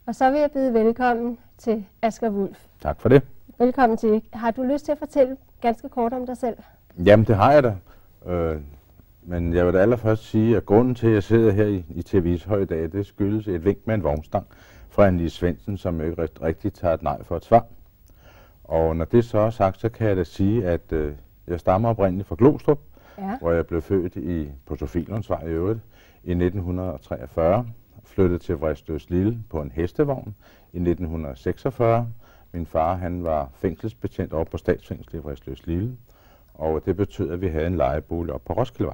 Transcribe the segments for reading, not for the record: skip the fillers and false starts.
Og så vil jeg byde velkommen til Asger Wulff. Tak for det. Velkommen til. Har du lyst til at fortælle ganske kort om dig selv? Jamen, det har jeg da. Men jeg vil da allerførst sige, at grunden til, at jeg sidder her i TV Ishøj i dag, det skyldes et vink med en vognstang fra en Lise Svendsen, som ikke rigtig tager et nej for et svar. Og når det så er sagt, så kan jeg da sige, at jeg stammer oprindeligt fra Glostrup, hvor jeg blev født på Sofielundsvej i øvrigt i 1943. Flyttede til Vræsløslille på en hestevogn i 1946. Min far, han var fængselsbetjent over på Statsfængslet i Vræsløslille, og det betød, at vi havde en lejebolig op på Roskildevej.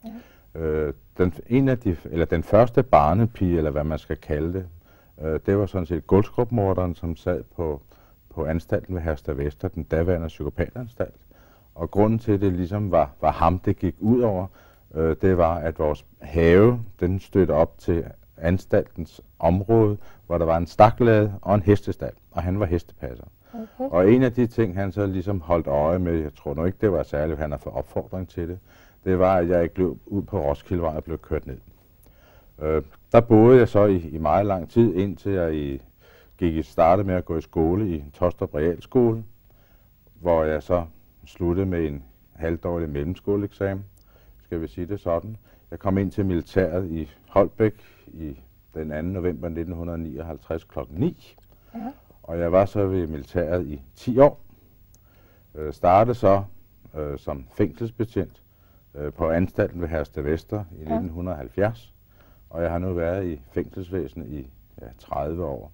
Ja. Den første barnepige, eller hvad man skal kalde det, det var sådan set Guldskrupmorderen, som sad på anstalten ved Herstedvester, den daværende psykopatanstalt. Og grunden til, at det ligesom var ham, det gik ud over, det var, at vores have, den stødte op til anstaltens område, hvor der var en staklade og en hestestald, og han var hestepasser. Okay. Og en af de ting, han så ligesom holdt øje med, jeg tror nu ikke, det var særligt, han har fået opfordring til det, det var, at jeg ikke løb ud på Roskildevej og blev kørt ned. Der boede jeg så i meget lang tid, indtil jeg startede med at gå i skole i Taastrup Realskole, hvor jeg så sluttede med en halvdårlig mellemskoleeksamen, skal vi sige det sådan. Jeg kom ind til militæret i Holbæk den 2. november 1959 kl. 9. Ja. Og jeg var så ved militæret i 10 år. Startede så som fængselsbetjent på anstalten ved Herstedvester i 1970. Og jeg har nu været i fængselsvæsenet i 30 år.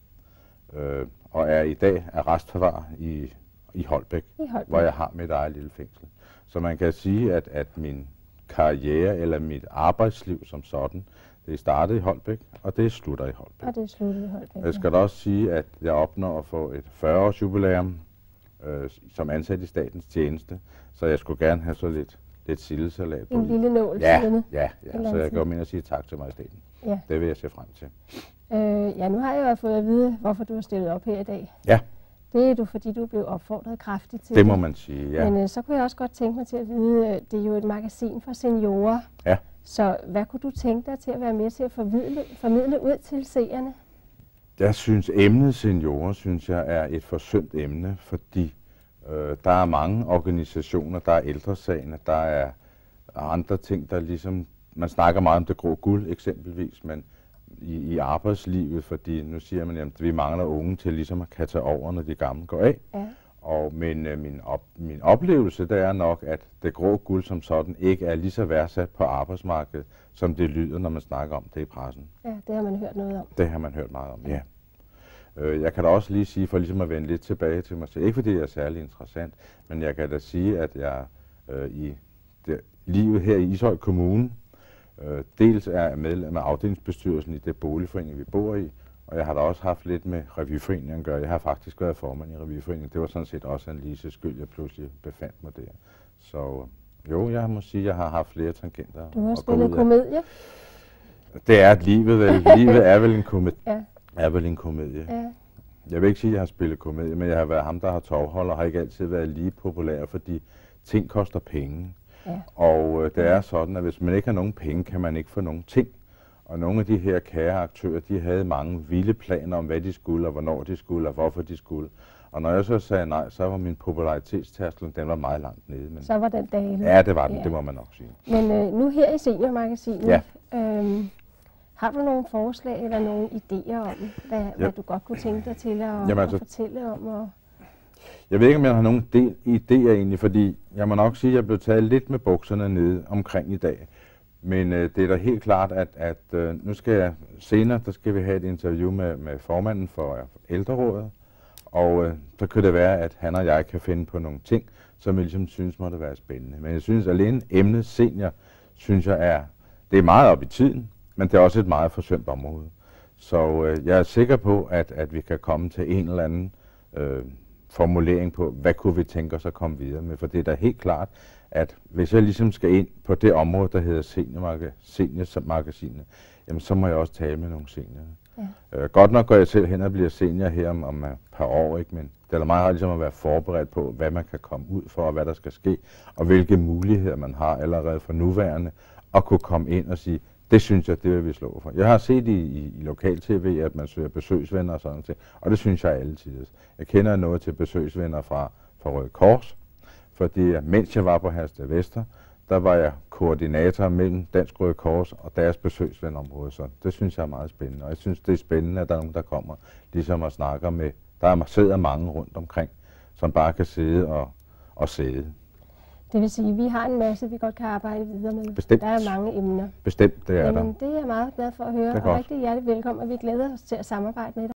Og er i dag arrestforvarer i Holbæk, hvor jeg har mit eget lille fængsel. Så man kan sige, at min karriere eller mit arbejdsliv som sådan, det startede i Holbæk, og det slutter i Holbæk. Og det slutter i Holbæk. Jeg skal da også sige, at jeg opnår at få et 40-års jubilæum som ansat i statens tjeneste, så jeg skulle gerne have så lidt sildesalat på. En lille nål. Ja, så jeg går ind og siger tak til majestæten. Ja. Det vil jeg se frem til. Nu har jeg jo fået at vide, hvorfor du har stillet op her i dag. Ja. Det er du, fordi du blev opfordret kraftigt til det. må man sige, ja. Men så kunne jeg også godt tænke mig til at vide, det er jo et magasin for seniorer. Ja. Så hvad kunne du tænke dig til at være med til at formidle ud til seerne? Jeg synes, emnet seniorer, er et forsømt emne, fordi der er mange organisationer, der er ældresagen, der er andre ting, der ligesom, man snakker meget om det grå guld eksempelvis, men i arbejdslivet, fordi nu siger man, at vi mangler unge til ligesom at kan tage over, når de gamle går af. Ja. Men min oplevelse, det er nok, at det grå guld som sådan ikke er lige så værdsat på arbejdsmarkedet, som det lyder, når man snakker om det i pressen. Ja, det har man hørt noget om. Det har man hørt meget om, ja. Jeg kan da også lige sige, for ligesom at vende lidt tilbage til mig selv, ikke fordi jeg er særlig interessant, men jeg kan da sige, at jeg i livet her i Ishøj Kommune, dels er medlem af afdelingsbestyrelsen i det boligforening, vi bor i, og jeg har da også haft lidt med revyforeningen at gøre. Jeg har faktisk været formand i revyforeningen. Det var sådan set også en Lise skyld, jeg pludselig befandt mig der. Så jo, jeg må sige, at jeg har haft flere tangenter. Du har spillet komedie? Det er livet vel. Livet er vel en komedie. Ja. Er vel en komedie. Ja. Jeg vil ikke sige, at jeg har spillet komedie, men jeg har været ham, der har tovholder, og har ikke altid været lige populær, fordi ting koster penge. Ja. Og det er sådan, at hvis man ikke har nogen penge, kan man ikke få nogen ting. Og nogle af de her kære aktører, de havde mange vilde planer om, hvad de skulle, og hvornår de skulle, og hvorfor de skulle. Og når jeg så sagde nej, så var min popularitetstærskel, den var meget langt nede. Men så var den dagen? Ja, det var den, det må man nok sige. Men nu her i Seniormagasinet, har du nogle forslag eller nogle idéer om, hvad du godt kunne tænke dig til at fortælle om? Og jeg ved ikke, om jeg har nogle idéer egentlig, fordi jeg må nok sige, at jeg blev taget lidt med bukserne nede omkring i dag. Men det er da helt klart, at nu skal jeg senere, der skal vi have et interview med formanden for ældrerådet, og så kan det være, at han og jeg kan finde på nogle ting, som jeg ligesom synes måtte være spændende. Men jeg synes alene emnet senior, synes jeg det er meget op i tiden, men det er også et meget forsømt område. Så jeg er sikker på, at vi kan komme til en eller anden formulering på, hvad kunne vi tænke os at komme videre med. For det er da helt klart, at hvis jeg ligesom skal ind på det område, der hedder seniormagasinet, jamen så må jeg også tale med nogle seniorer. Ja. Godt nok går jeg selv hen og bliver senior her om et par år, ikke? Men det er meget rart ligesom at være forberedt på, hvad man kan komme ud for, og hvad der skal ske, og hvilke muligheder man har allerede for nuværende, at kunne komme ind og sige, Det synes jeg, det vil vi slå for. Jeg har set i lokal-tv, at man søger besøgsvenner og sådan noget, og det synes jeg altid. Jeg kender noget til besøgsvenner fra Røde Kors, fordi mens jeg var på Herstedvester, der var jeg koordinator mellem Dansk Røde Kors og deres besøgsvenområde, så det synes jeg er meget spændende. Og jeg synes, det er spændende, at der er nogen, der kommer ligesom og snakker med, sidder mange rundt omkring, som bare kan sidde og sidde. Det vil sige, at vi har en masse, vi godt kan arbejde videre med. Bestemt. Der er mange emner. Bestemt, det er der. Det er jeg meget glad for at høre, og rigtig hjertelig velkommen, og vi glæder os til at samarbejde med dig.